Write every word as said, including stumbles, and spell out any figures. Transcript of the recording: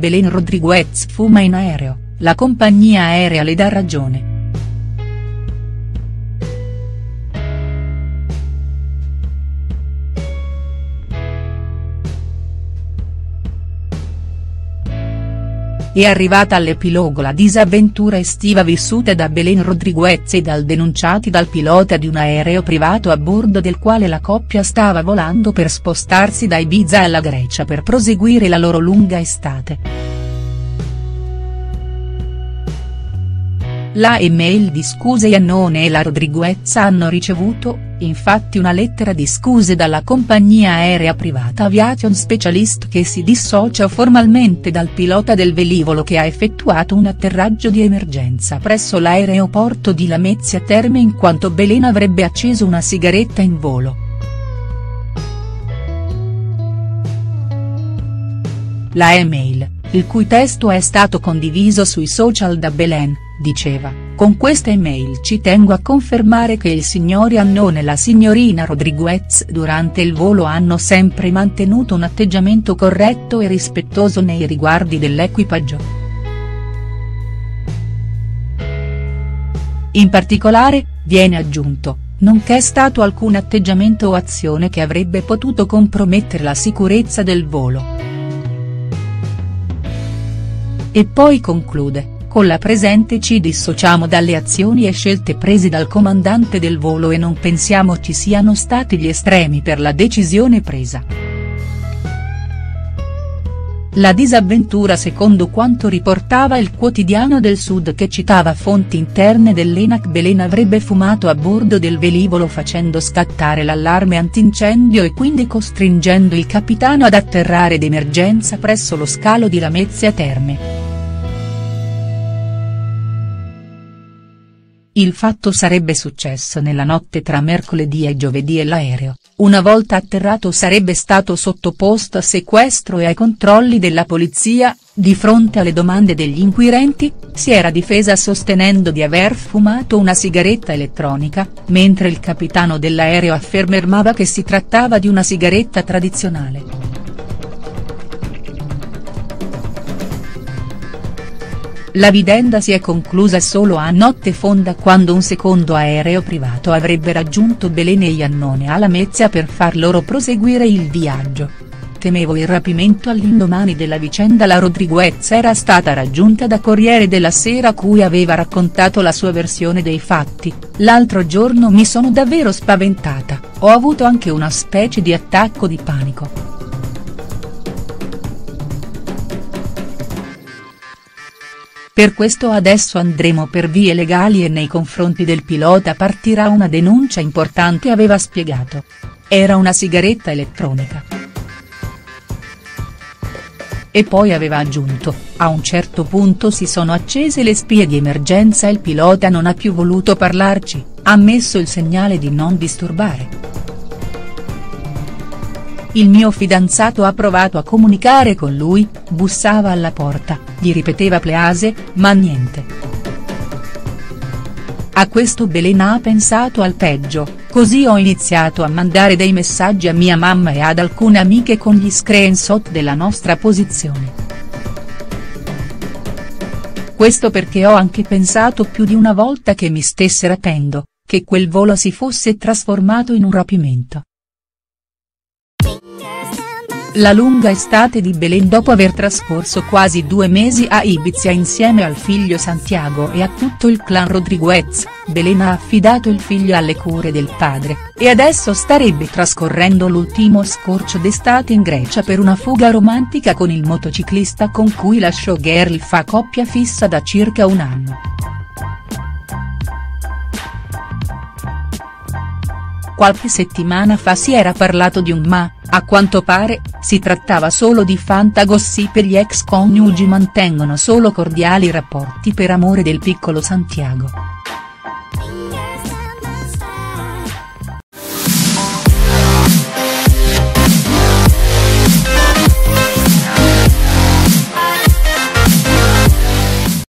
Belén Rodríguez fuma in aereo, la compagnia aerea le dà ragione. È arrivata all'epilogo la disavventura estiva vissuta da Belén Rodríguez e dal denunciati dal pilota di un aereo privato a bordo del quale la coppia stava volando per spostarsi da Ibiza alla Grecia per proseguire la loro lunga estate. La email di scuse Iannone e la Rodríguez hanno ricevuto, infatti, una lettera di scuse dalla compagnia aerea privata Aviation Specialist che si dissocia formalmente dal pilota del velivolo che ha effettuato un atterraggio di emergenza presso l'aeroporto di Lamezia Terme in quanto Belén avrebbe acceso una sigaretta in volo. La email, il cui testo è stato condiviso sui social da Belén, diceva: "Con questa email ci tengo a confermare che il signor Iannone e la signorina Rodríguez durante il volo hanno sempre mantenuto un atteggiamento corretto e rispettoso nei riguardi dell'equipaggio. In particolare, viene aggiunto, non c'è stato alcun atteggiamento o azione che avrebbe potuto compromettere la sicurezza del volo." E poi conclude: "Con la presente ci dissociamo dalle azioni e scelte prese dal comandante del volo e non pensiamo ci siano stati gli estremi per la decisione presa." La disavventura, secondo quanto riportava il Quotidiano del Sud che citava fonti interne dell'ENAC, Belén avrebbe fumato a bordo del velivolo facendo scattare l'allarme antincendio e quindi costringendo il capitano ad atterrare d'emergenza presso lo scalo di Lamezia Terme. Il fatto sarebbe successo nella notte tra mercoledì e giovedì e l'aereo, una volta atterrato, sarebbe stato sottoposto a sequestro e ai controlli della polizia. Di fronte alle domande degli inquirenti, si era difesa sostenendo di aver fumato una sigaretta elettronica, mentre il capitano dell'aereo affermava che si trattava di una sigaretta tradizionale. La vicenda si è conclusa solo a notte fonda quando un secondo aereo privato avrebbe raggiunto Belén e Iannone a Lamezia per far loro proseguire il viaggio. Temevo il rapimento. All'indomani della vicenda la Rodríguez era stata raggiunta da Corriere della Sera a cui aveva raccontato la sua versione dei fatti: "L'altro giorno mi sono davvero spaventata, ho avuto anche una specie di attacco di panico. Per questo adesso andremo per vie legali e nei confronti del pilota partirà una denuncia importante", aveva spiegato. Era una sigaretta elettronica. E poi aveva aggiunto: "A un certo punto si sono accese le spie di emergenza e il pilota non ha più voluto parlarci, ha messo il segnale di non disturbare. Il mio fidanzato ha provato a comunicare con lui, bussava alla porta, gli ripeteva Please, ma niente. A questo Belén ha pensato al peggio, così ho iniziato a mandare dei messaggi a mia mamma e ad alcune amiche con gli screenshot della nostra posizione. Questo perché ho anche pensato più di una volta che mi stesse rapendo, che quel volo si fosse trasformato in un rapimento." La lunga estate di Belén, dopo aver trascorso quasi due mesi a Ibiza insieme al figlio Santiago e a tutto il clan Rodríguez, Belén ha affidato il figlio alle cure del padre, e adesso starebbe trascorrendo l'ultimo scorcio d'estate in Grecia per una fuga romantica con il motociclista con cui la showgirl fa coppia fissa da circa un anno. Qualche settimana fa si era parlato di un ma, a quanto pare, si trattava solo di fantagossip e gli ex coniugi mantengono solo cordiali rapporti per amore del piccolo Santiago.